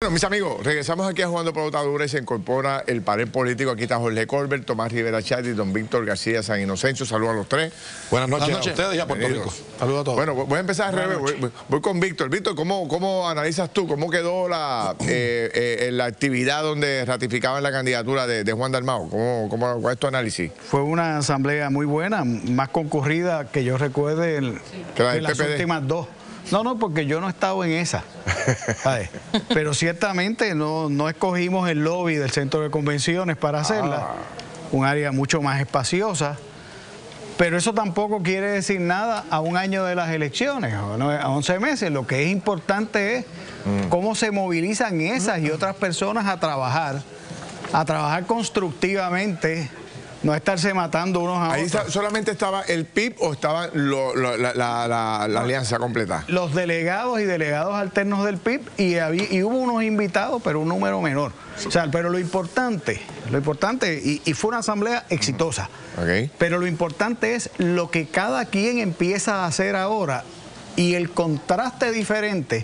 Bueno, mis amigos, regresamos aquí a Jugando Pelotadura y se incorpora el panel político. Aquí está Jorge Colbert, Tomás Rivera Chat y don Víctor García San Inocencio. Saludos a los tres. Buenas noches a ustedes y a Puerto Rico. Saludos a todos. Bueno, voy a empezar al revés. Voy con Víctor. Víctor, ¿cómo analizas tú? ¿Cómo quedó la actividad donde ratificaban la candidatura de Juan Dalmau? ¿Cuál es tu análisis? Fue una asamblea muy buena, más concurrida que yo recuerde en las últimas dos. No, porque yo no he estado en esa. Pero ciertamente no escogimos el lobby del centro de convenciones para hacerla. Un área mucho más espaciosa. Pero eso tampoco quiere decir nada a un año de las elecciones, a 11 meses. Lo que es importante es cómo se movilizan esas y otras personas a trabajar constructivamente. No estarse matando unos a otros. ¿Ahí solamente estaba el PIB o estaba la alianza completa? Los delegados y delegados alternos del PIB y hubo unos invitados, pero un número menor. O sea, pero lo importante, y fue una asamblea exitosa, pero lo importante es lo que cada quien empieza a hacer ahora y el contraste diferente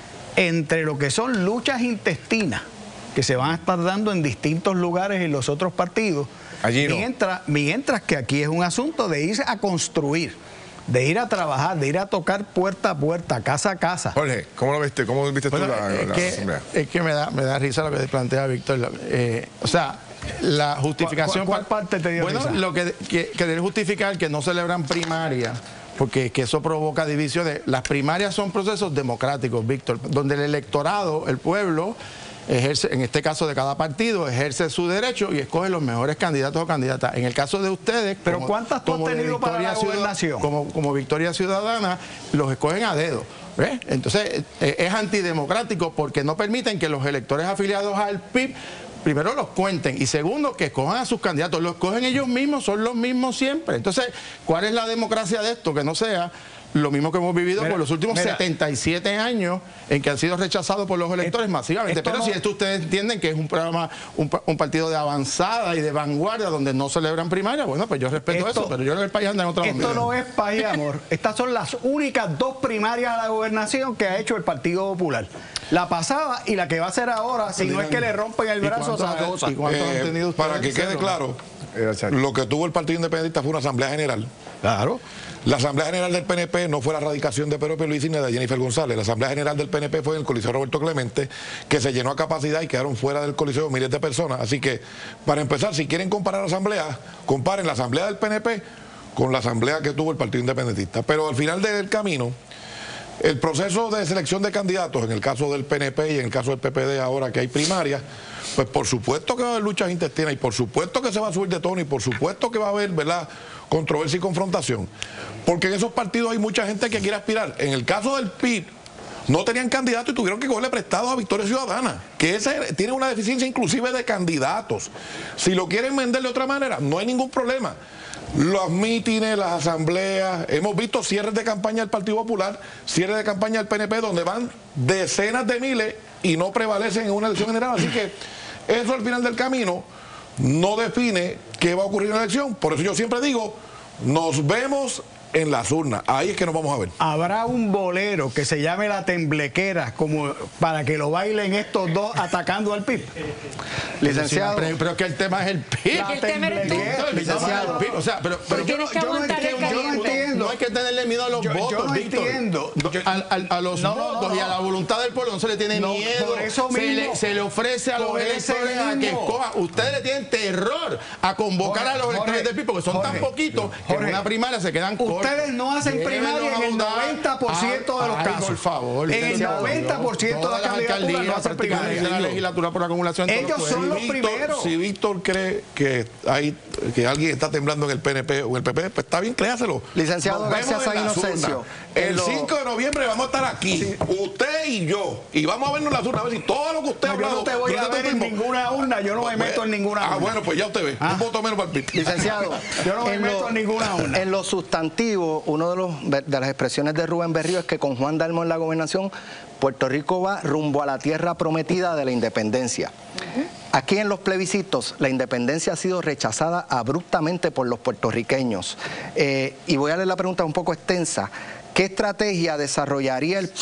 entre lo que son luchas intestinas que se van a estar dando en distintos lugares en los otros partidos. Allí no. Mientras que aquí es un asunto de irse a construir, de ir a trabajar, de ir a tocar puerta a puerta, casa a casa. Jorge, ¿cómo lo viste? ¿Cómo viste tú la asamblea? Es que me da risa lo que plantea Víctor. O sea, la justificación... ¿Cuál parte te dio risa? Bueno, lo que debe justificar que no celebran primarias, porque que eso provoca divisiones. Las primarias son procesos democráticos, Víctor, donde el electorado, el pueblo, ejerce, en este caso de cada partido, ejerce su derecho y escoge los mejores candidatos o candidatas. En el caso de ustedes, ¿pero cuántas tú has tenido para la gobernación? Como Victoria Ciudadana, los escogen a dedo. ¿Ves? Entonces, es antidemocrático porque no permiten que los electores afiliados al PIB primero los cuenten y segundo que escojan a sus candidatos. Los escogen ellos mismos, son los mismos siempre. Entonces, ¿cuál es la democracia de esto? Que no sea lo mismo que hemos vivido por los últimos 77 años en que han sido rechazados por los electores masivamente. Pero si esto ustedes entienden que es un programa, un partido de avanzada y de vanguardia donde no celebran primarias, bueno, pues yo respeto eso, pero yo en el país anda en otra manera. Esto no es paz y amor. Estas son las únicas dos primarias a la gobernación que ha hecho el Partido Popular. La pasada y la que va a hacer ahora, si no es que le rompen el brazo a Zaragoza. Para que quede claro, lo que tuvo el Partido Independentista fue una asamblea general. Claro. La Asamblea General del PNP no fue la radicación de Pedro Pierluisi ni de Jennifer González. La Asamblea General del PNP fue en el Coliseo Roberto Clemente, que se llenó a capacidad y quedaron fuera del Coliseo miles de personas. Así que, para empezar, si quieren comparar asambleas, comparen la Asamblea del PNP con la Asamblea que tuvo el Partido Independentista. Pero al final del camino, el proceso de selección de candidatos, en el caso del PNP y en el caso del PPD ahora que hay primarias, pues por supuesto que va a haber luchas intestinas y por supuesto que se va a subir de tono y por supuesto que va a haber, ¿verdad?, controversia y confrontación. Porque en esos partidos hay mucha gente que quiere aspirar. En el caso del PIB, no tenían candidatos y tuvieron que cogerle prestado a Victoria Ciudadana, que ese tiene una deficiencia inclusive de candidatos. Si lo quieren vender de otra manera, no hay ningún problema. Los mítines, las asambleas, hemos visto cierres de campaña del Partido Popular, cierres de campaña del PNP, donde van decenas de miles y no prevalecen en una elección general. Así que eso al final del camino no define qué va a ocurrir en la elección. Por eso yo siempre digo, nos vemos en las urnas. Ahí es que nos vamos a ver. ¿Habrá un bolero que se llame La Temblequera como para que lo bailen estos dos atacando al PIB? Licenciado. Pero que el tema es el PIB. El tema eres tú. Licenciado. O sea, pero yo no entiendo. No hay que tenerle miedo a los votos, yo no entiendo. A los votos y a la voluntad del pueblo no se le tiene miedo. Por eso mismo, se le ofrece a los electores a que escojan. Ustedes le tienen terror a convocar a los electores del PIB porque son tan poquitos que en una primaria se quedan cortos. Ustedes no hacen primaria en el 90% de los casos. Por favor, en el 90% de las candidaturas no hacen primaria. La legislatura por acumulación. Ellos son los primeros. Si Víctor cree que alguien está temblando en el PNP o en el PP, pues está bien, créaselo. Licenciado García San Inocencio. El 5 de noviembre vamos a estar aquí, usted y yo, y vamos a vernos en las urnas, a ver si todo lo que usted ha hablado... Yo no te voy a ver en ninguna urna, yo no me meto en ninguna urna. Bueno, pues ya usted ve, un voto menos para el PIB. Licenciado, yo no me meto en ninguna urna. En lo sustantivo, uno de las expresiones de Rubén Berrío es que con Juan Dalmau en la gobernación, Puerto Rico va rumbo a la tierra prometida de la independencia. Aquí en los plebiscitos, la independencia ha sido rechazada abruptamente por los puertorriqueños. Y voy a leer la pregunta un poco extensa. ¿Qué estrategia desarrollaría el PIB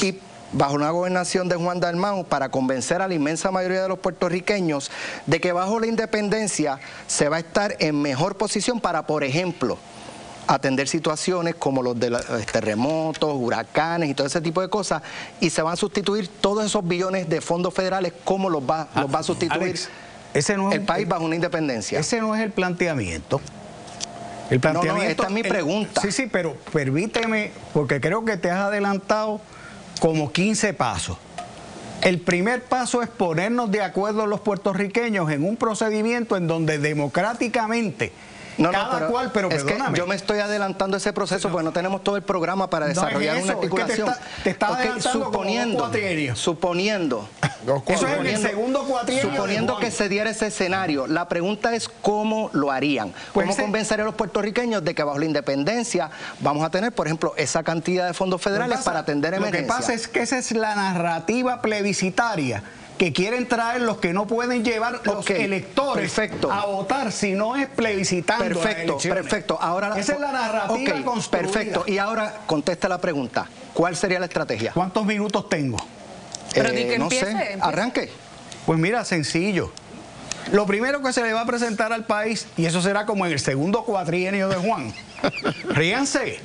bajo una gobernación de Juan Dalmau para convencer a la inmensa mayoría de los puertorriqueños de que bajo la independencia se va a estar en mejor posición para, por ejemplo, atender situaciones como los de terremotos, huracanes y todo ese tipo de cosas, y se van a sustituir todos esos billones de fondos federales. ¿Cómo los va a sustituir Alex, ese no es el país bajo una independencia? Ese no es el planteamiento. El planteamiento, no, esta es mi pregunta. Sí, pero permíteme, porque creo que te has adelantado como 15 pasos. El primer paso es ponernos de acuerdo los puertorriqueños en un procedimiento en donde democráticamente cada cual, pero es perdóname. Que yo me estoy adelantando ese proceso porque no tenemos todo el programa para desarrollar una articulación. Es que te está adelantando suponiendo eso es en el segundo cuatrienio. Suponiendo que se diera ese escenario, la pregunta es cómo lo harían. ¿Cómo convencer a los puertorriqueños de que bajo la independencia vamos a tener, por ejemplo, esa cantidad de fondos federales para atender emergencias? Lo que pasa es que esa es la narrativa plebiscitaria que quieren traer los que no pueden llevar los electores a votar si no es plebiscitando. Perfecto. Ahora, esa es la narrativa construida. Perfecto. Y ahora contesta la pregunta. ¿Cuál sería la estrategia? ¿Cuántos minutos tengo? Pero di que no sé. Arranque. Pues mira, sencillo. Lo primero que se le va a presentar al país, y eso será como en el segundo cuatrienio de Juan, ríanse,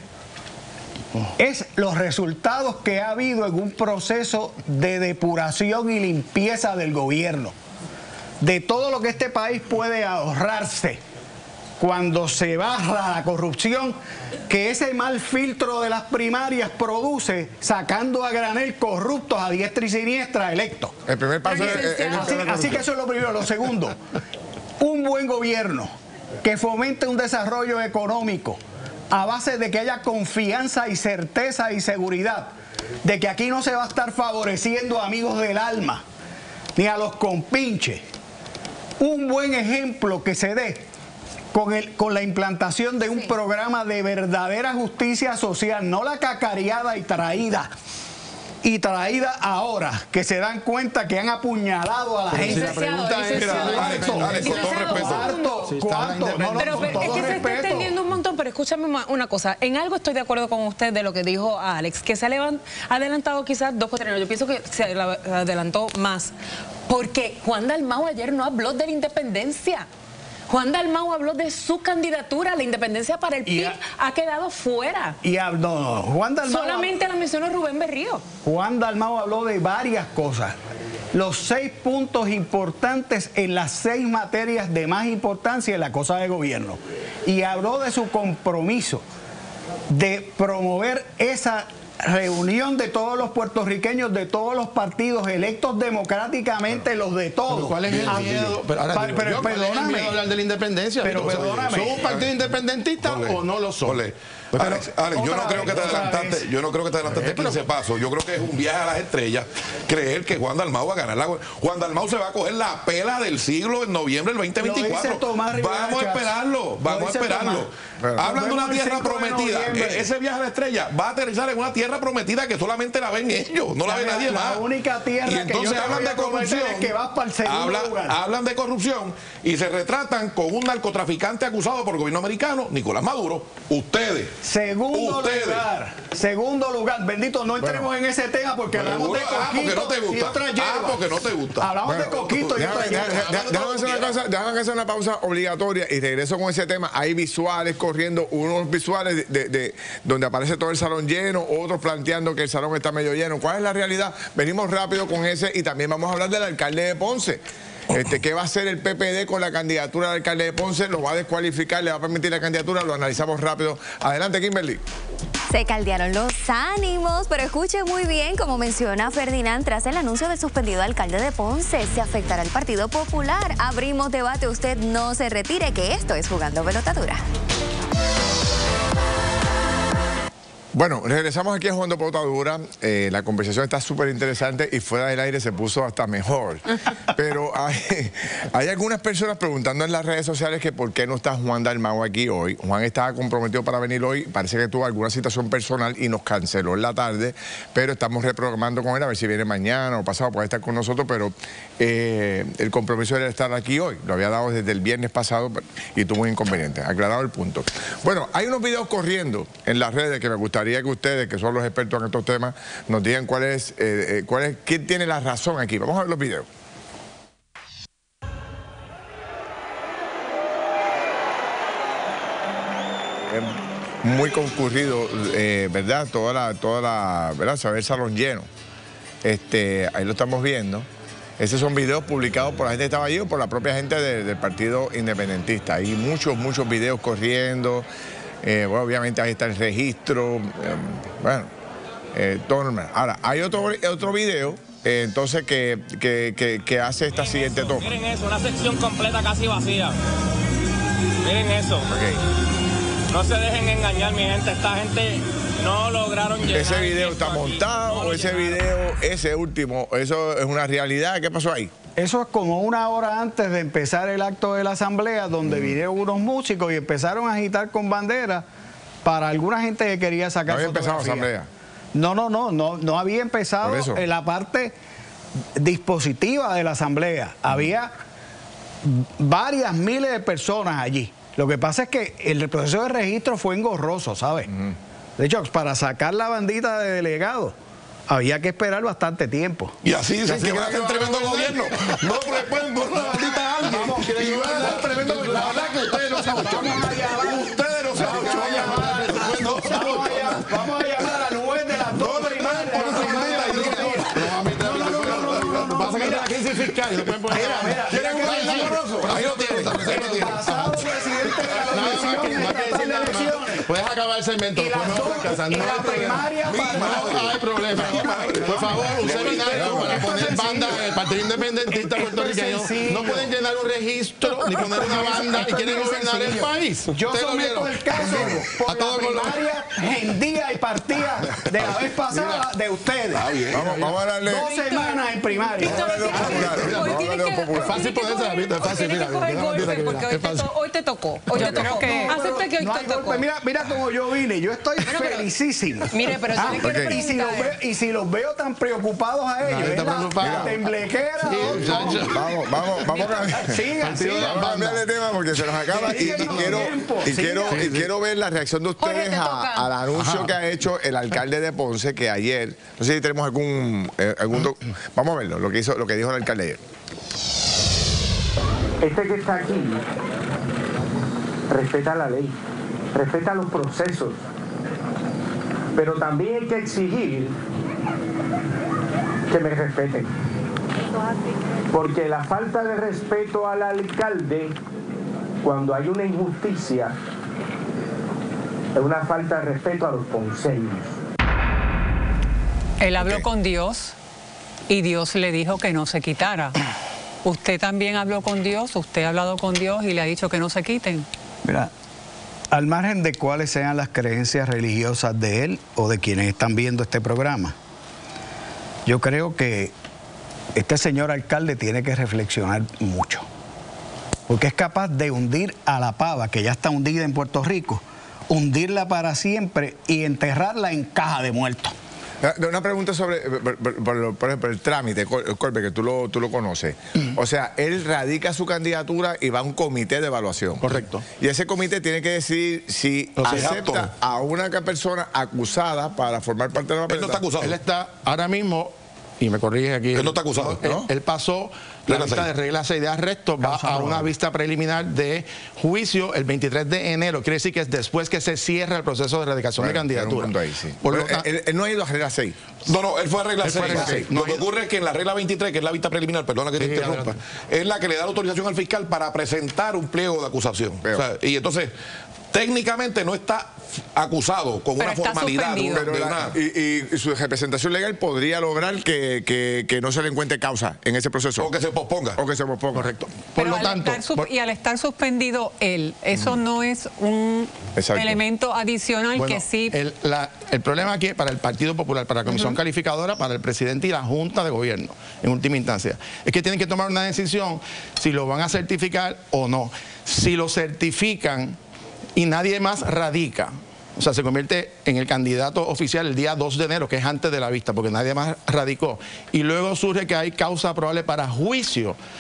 es los resultados que ha habido en un proceso de depuración y limpieza del gobierno, de todo lo que este país puede ahorrarse cuando se baja la corrupción que ese mal filtro de las primarias produce, sacando a granel corruptos a diestra y siniestra electos. El primer paso así que eso es lo primero. Lo segundo, un buen gobierno que fomente un desarrollo económico a base de que haya confianza y certeza y seguridad de que aquí no se va a estar favoreciendo a amigos del alma ni a los compinches. Un buen ejemplo que se dé con la implantación de un programa de verdadera justicia social, no la cacareada y traída ahora, que se dan cuenta que han apuñalado a la gente. La pregunta es, Alex, con todo respeto. Pero es que se está extendiendo un montón, pero escúchame una cosa. En algo estoy de acuerdo con usted de lo que dijo Alex, que se ha adelantado quizás 2 cuatrienios. Yo pienso que se adelantó más, porque Juan Dalmau ayer no habló de la independencia. Juan Dalmau habló de su candidatura, la independencia para el PIB ha quedado fuera. Juan Dalmau solamente la mencionó Rubén Berrío. Juan Dalmau habló de varias cosas. Los 6 puntos importantes en las 6 materias de más importancia en la cosa de gobierno. Y habló de su compromiso de promover esa reunión de todos los puertorriqueños, de todos los partidos electos democráticamente, los de todos. ¿Cuál es el miedo? Perdóname. Hablar de la independencia. Pero perdóname. ¿Son un partido independentista o no lo son? Alex, yo no creo que te adelantaste 15 pasos. Yo creo que es un viaje a las estrellas creer que Juan Dalmau va a ganar. Juan Dalmau se va a coger la pela del siglo en noviembre del 2024. Vamos a esperarlo. Hablan de una tierra prometida. Ese viaje a la estrella va a aterrizar en una tierra prometida que solamente la ven ellos, no la ve nadie más. La única tierra y entonces hablan de corrupción, que vas para el segundo lugar. Hablan de corrupción y se retratan con un narcotraficante acusado por el gobierno americano, Nicolás Maduro. Ustedes. Segundo lugar, bendito, no entremos en ese tema porque hablamos de coquito y otras hierbas. Porque no te gusta. Hablamos de coquito y otras hierbas. Déjame hacer una pausa obligatoria y regreso con ese tema. Hay visuales corriendo, unos visuales de donde aparece todo el salón lleno, otros planteando que el salón está medio lleno. ¿Cuál es la realidad? Venimos rápido con ese y también vamos a hablar del alcalde de Ponce. ¿Qué va a hacer el PPD con la candidatura del alcalde de Ponce? ¿Lo va a descualificar? ¿Le va a permitir la candidatura? Lo analizamos rápido. Adelante, Kimberly. Se caldearon los ánimos, pero escuche muy bien, como menciona Ferdinand, tras el anuncio del suspendido alcalde de Ponce, ¿se afectará el Partido Popular? Abrimos debate, usted no se retire, que esto es Jugando Pelotadura. Bueno, regresamos aquí a Jugando Pelotadura. La conversación está súper interesante y fuera del aire se puso hasta mejor. Pero hay algunas personas preguntando en las redes sociales que por qué no está Juan Dalmau aquí hoy. Juan estaba comprometido para venir hoy, parece que tuvo alguna situación personal y nos canceló en la tarde, pero estamos reprogramando con él a ver si viene mañana o pasado, puede estar con nosotros, pero el compromiso era estar aquí hoy. Lo había dado desde el viernes pasado y tuvo un inconveniente. Aclarado el punto. Bueno, hay unos videos corriendo en las redes que me gustaría gustaría que ustedes, que son los expertos en estos temas, nos digan quién tiene la razón aquí. Vamos a ver los videos. Muy concurrido, ¿verdad? ¿verdad? Se ve el salón lleno. Ahí lo estamos viendo. Esos son videos publicados por la gente que estaba allí o por la propia gente del Partido Independentista. Hay muchos videos corriendo. Bueno, obviamente ahí está el registro. Bueno, todo normal. Ahora, hay otro video, entonces, que hace esta siguiente toma. Miren eso, una sección completa casi vacía. Miren eso. Okay. No se dejen engañar, mi gente. Esta gente no lograron llegar. ¿Ese video está montado o ese video, ese último, eso es una realidad? ¿Qué pasó ahí? Eso es como una hora antes de empezar el acto de la asamblea, donde vinieron unos músicos y empezaron a agitar con banderas para alguna gente que quería sacar. ¿No había empezado la asamblea? No había empezado en la parte dispositiva de la asamblea. Había varias miles de personas allí. Lo que pasa es que el proceso de registro fue engorroso, ¿sabes? De hecho, para sacar la bandita de delegado había que esperar bastante tiempo. Y así dicen que van a hacer tremendo gobierno. No, porque pueden borrar la bandita a alguien. Vamos, y van a hacer tremendo gobierno. La verdad que ustedes no saben. Ustedes no saben. Vamos a llamar a Nubel de las dos primarias. No, pasa que la crisis fiscal. Mira, ¿quieren un país amoroso? Ahí lo tienen. pasado presidente de la elección. Puedes acabar el segmento. No hay problema. Por favor, un seminario para poner banda en el Partido Independentista puertorriqueño. No pueden llenar un registro ni poner una banda y quieren gobernar el país. Yo someto el caso por la primaria hendía y partía de la vez pasada de ustedes. Vamos a darle 2 semanas en primaria. Es fácil ponerse la vista, es fácil. Tienes que coger golpe porque hoy te tocó. Acepta que hoy te tocó. Mira cómo yo vine. Yo estoy felicísimo. Mire, pero yo le quiero preguntar. Y si los veo tan preocupados a ellos, la temblequera. Vamos a cambiar de tema porque se nos acaba y quiero ver la reacción de ustedes al anuncio que ha hecho el alcalde de Ponce, que ayer, no sé si tenemos algún vamos a verlo, lo que dijo el alcalde ayer. Este que está aquí respeta la ley, respeta los procesos, pero también hay que exigir que me respeten, porque la falta de respeto al alcalde cuando hay una injusticia es una falta de respeto a los ponceños. Él habló con Dios y Dios le dijo que no se quitara. Usted también habló con Dios, usted ha hablado con Dios y le ha dicho que no se quiten. Mira, al margen de cuáles sean las creencias religiosas de él o de quienes están viendo este programa, yo creo que este señor alcalde tiene que reflexionar mucho, porque es capaz de hundir a la pava, que ya está hundida en Puerto Rico, hundirla para siempre y enterrarla en caja de muertos. Una pregunta sobre, por ejemplo, el trámite, Colbe, que tú lo conoces. O sea, él radica su candidatura y va a un comité de evaluación. Correcto. Y ese comité tiene que decidir si acepta a una persona acusada para formar parte de la papeleta. Él no está acusado. Él está ahora mismo, y me corrige aquí. Él no está acusado, ¿no? Él pasó la vista de regla 6 de arresto, va a una vista preliminar de juicio el 23 de enero. Quiere decir que es después que se cierra el proceso de erradicación de candidatura. Él no ha ido a regla 6. No, él fue a regla 6. Lo que ocurre es que en la regla 23, que es la vista preliminar, perdona que te interrumpa, es la que le da la autorización al fiscal para presentar un pliego de acusación. O sea, y entonces, técnicamente no está acusado con una formalidad. Y su representación legal podría lograr que no se le encuentre causa en ese proceso. O que se posponga. Correcto. Por lo tanto, y al estar suspendido él, eso no es un elemento adicional que sí. El problema aquí para el Partido Popular, para la Comisión Calificadora, para el presidente y la Junta de Gobierno, en última instancia, es que tienen que tomar una decisión si lo van a certificar o no. Si lo certifican y nadie más radica, o sea, se convierte en el candidato oficial el día 2 de enero, que es antes de la vista, porque nadie más radicó, y luego surge que hay causa probable para juicio,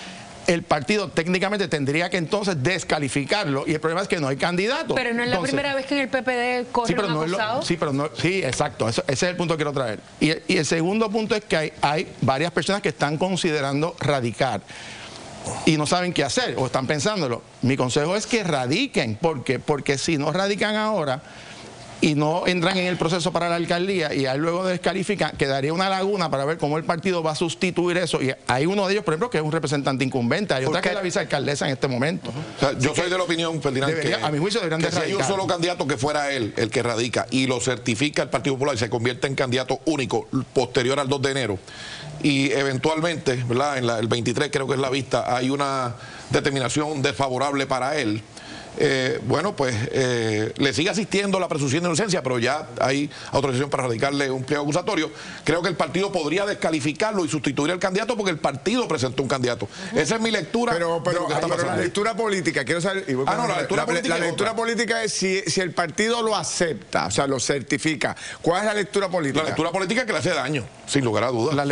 el partido técnicamente tendría que entonces descalificarlo, y el problema es que no hay candidato. Pero no es la primera vez que en el PPD corre un acusado. Sí, exacto, ese es el punto que quiero traer. Y el segundo punto es que hay varias personas que están considerando radicar y no saben qué hacer o están pensándolo. Mi consejo es que radiquen. ¿Por qué? Porque si no radican ahora y no entran en el proceso para la alcaldía y ahí luego descalifican, quedaría una laguna para ver cómo el partido va a sustituir eso. Y hay uno de ellos, por ejemplo, que es un representante incumbente, hay otra que es la vicealcaldesa en este momento. O sea, yo soy de la opinión, Ferdinand, que a mi juicio deberían que si hay un solo candidato que fuera él el que radica y lo certifica el Partido Popular y se convierte en candidato único posterior al 2 de enero, y eventualmente, ¿verdad?, en el 23 creo que es la vista, hay una determinación desfavorable para él, bueno, pues le sigue asistiendo la presunción de inocencia, pero ya hay autorización para radicarle un pliego acusatorio. Creo que el partido podría descalificarlo y sustituir al candidato porque el partido presentó un candidato. Esa es mi lectura. Pero la lectura política, quiero saber. La lectura política es si el partido lo acepta, o sea, lo certifica. ¿Cuál es la lectura política? La lectura política es que le hace daño, sin lugar a dudas.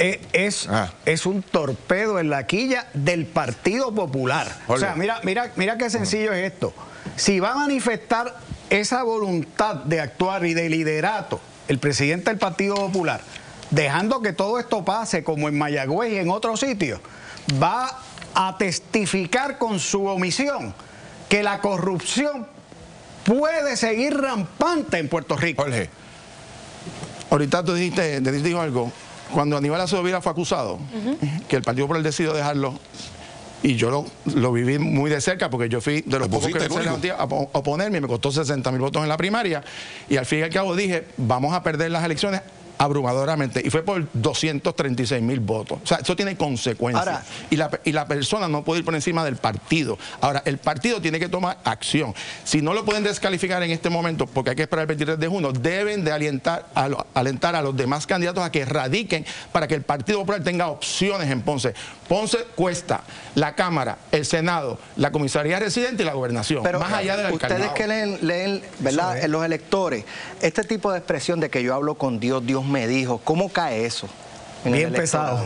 Es un torpedo en la quilla del Partido Popular. O sea, mira qué sencillo es esto. Si va a manifestar esa voluntad de actuar y de liderato el presidente del Partido Popular, dejando que todo esto pase como en Mayagüez y en otros sitios, va a testificar con su omisión que la corrupción puede seguir rampante en Puerto Rico. Jorge, ahorita tú dijo algo. Cuando Aníbal Acevedo Vilá fue acusado, que el Partido Popular decidió dejarlo, y yo lo viví muy de cerca porque yo fui de los pocos que se levanté a oponerme, me costó 60.000 votos en la primaria, y al fin y al cabo dije, vamos a perder las elecciones abrumadoramente, y fue por 236.000 votos. O sea, eso tiene consecuencias. Ahora, y la persona no puede ir por encima del partido. Ahora, el partido tiene que tomar acción. Si no lo pueden descalificar en este momento, porque hay que esperar el 23 de junio, deben de alentar a los demás candidatos a que radiquen para que el Partido Popular tenga opciones en Ponce. Ponce cuesta la Cámara, el Senado, la Comisaría Residente y la Gobernación. Pero más allá del ustedes que leen ¿verdad?, en los electores, este tipo de expresión de que yo hablo con Dios, Dios me dijo, ¿cómo cae eso? Bien pesado.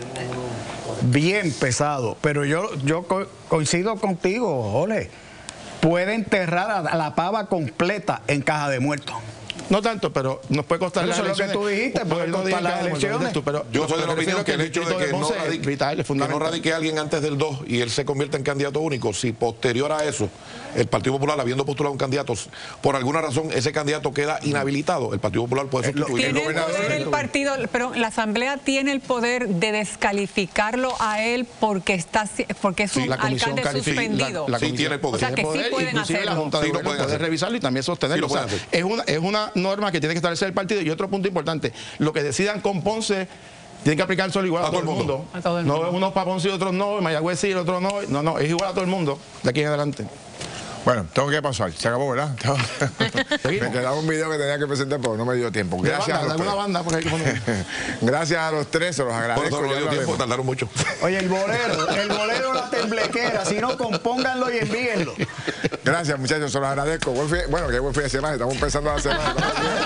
Bien pesado. Pero yo coincido contigo, Jorge. Puede enterrar a la pava completa en caja de muertos. No tanto, pero nos puede costar las elecciones. Eso es lo que tú dijiste, puede costar las elecciones. Yo soy de la opinión que el hecho de que no radique a alguien antes del 2 y él se convierta en candidato único, si posterior a eso el Partido Popular, habiendo postulado un candidato, por alguna razón ese candidato queda inhabilitado, el Partido Popular puede sustituir. ¿Tiene el poder el partido, pero la Asamblea tiene el poder de descalificarlo a él porque es un alcalde suspendido? Sí, tiene el poder. O sea, que sí pueden hacerlo. La Junta de Gobierno puede revisarlo y también sostenerlo. O sea, es una norma que tiene que establecer el partido. Y otro punto importante, lo que decidan con Ponce tienen que aplicarse igual a todo el mundo. No, unos para Ponce y otros no, Mayagüez sí, otros no. No, es igual a todo el mundo de aquí en adelante. Bueno, tengo que pasar. Se acabó, ¿verdad? Me quedaba un video que tenía que presentar, pero no me dio tiempo. Gracias a los tres. Gracias a los tres, se los agradezco. No dio tiempo, tardaron mucho. Oye, el bolero, la temblequera, si no, compónganlo y envíenlo. Gracias, muchachos, se los agradezco. Bueno, que buen fin de semana, estamos empezando la semana.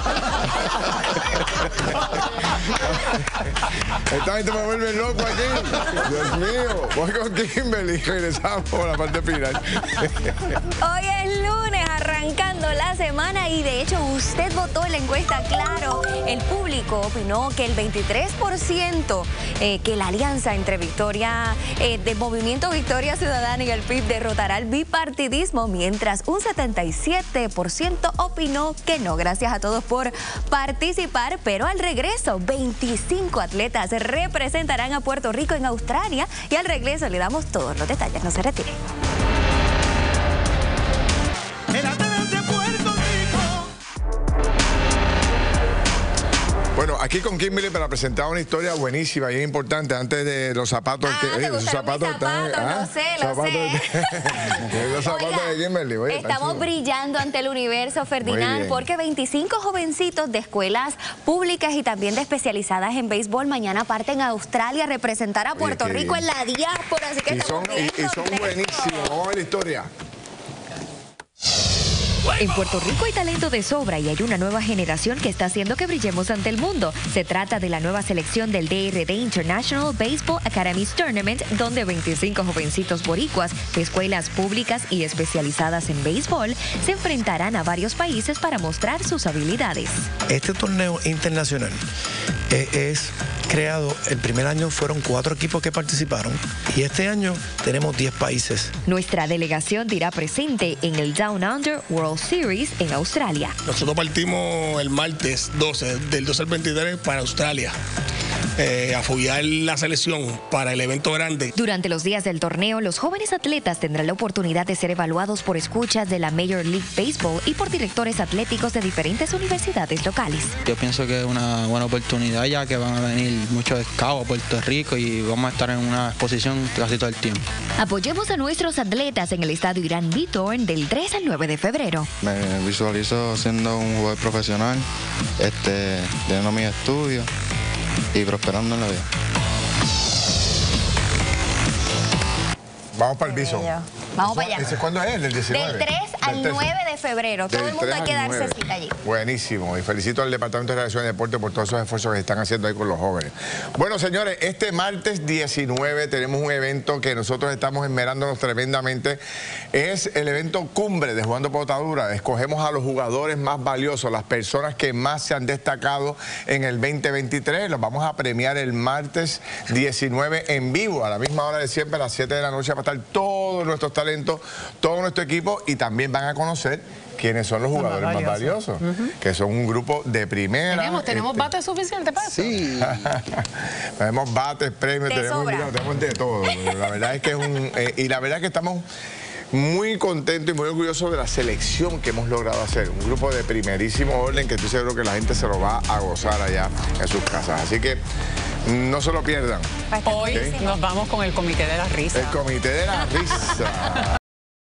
Esta gente me vuelve loco aquí. Dios mío. Voy con Kimberly y regresamos a la parte final. Hoy es lunes, arrancando la semana, y de hecho usted votó en la encuesta. Claro, el público opinó que el 23%, que la alianza entre de Movimiento Victoria Ciudadana y el PIB derrotará al bipartidismo, mientras un 77% opinó que no. Gracias a todos por participar, pero al regreso 25 atletas representarán a Puerto Rico en Australia, y al regreso le damos todos los detalles. No se retire. Bueno, aquí con Kimberly para presentar una historia buenísima, bien importante, antes de los zapatos. Los zapatos, lo sé. Los zapatos de Kimberly. Oye, estamos brillando ante el universo, Ferdinand, porque 25 jovencitos de escuelas públicas y también de especializadas en béisbol mañana parten a Australia a representar a Puerto Rico en la diáspora. Así que son buenísimos. Vamos a ver la historia. En Puerto Rico hay talento de sobra y hay una nueva generación que está haciendo que brillemos ante el mundo. Se trata de la nueva selección del DRD International Baseball Academies Tournament, donde 25 jovencitos boricuas de escuelas públicas y especializadas en béisbol se enfrentarán a varios países para mostrar sus habilidades. Este torneo internacional es creado, el primer año fueron 4 equipos que participaron y este año tenemos 10 países. Nuestra delegación dirá presente en el Down Under World Series en Australia. Nosotros partimos el martes 12, del 12 al 23 para Australia. A apoyar la selección para el evento grande. Durante los días del torneo, los jóvenes atletas tendrán la oportunidad de ser evaluados por escuchas de la Major League Baseball y por directores atléticos de diferentes universidades locales. Yo pienso que es una buena oportunidad, ya que van a venir muchos scouts a Puerto Rico y vamos a estar en una exposición casi todo el tiempo. Apoyemos a nuestros atletas en el estadio Irán Bithorn del 3 al 9 de febrero. Me visualizo siendo un jugador profesional, teniendo mis estudios y prosperando en la vida. Vamos para el piso. Vamos para allá. ¿Cuándo es? ¿Del 19? Del 3 al 9 de febrero. Todo el mundo hay que darse cita allí. Buenísimo. Y felicito al Departamento de Relaciones y Deporte por todos esos esfuerzos que están haciendo ahí con los jóvenes. Bueno, señores, este martes 19 tenemos un evento que nosotros estamos esmerándonos tremendamente. Es el evento cumbre de Jugando Pelotadura. Escogemos a los jugadores más valiosos, las personas que más se han destacado en el 2023. Los vamos a premiar el martes 19 en vivo, a la misma hora de siempre, a las 7 de la noche, para estar todos nuestros talentos, todo nuestro equipo, y también van a conocer quiénes son los jugadores más valiosos, que son un grupo de primera. ¿Tenemos bates suficientes para eso? Sí. Tenemos bates, premios, tenemos de todo. La verdad es que y la verdad es que estamos muy contentos y muy orgullosos de la selección que hemos logrado hacer. Un grupo de primerísimo orden que estoy seguro que la gente se lo va a gozar allá en sus casas. Así que no se lo pierdan. Hoy nos vamos con el Comité de la Risa. El Comité de la Risa.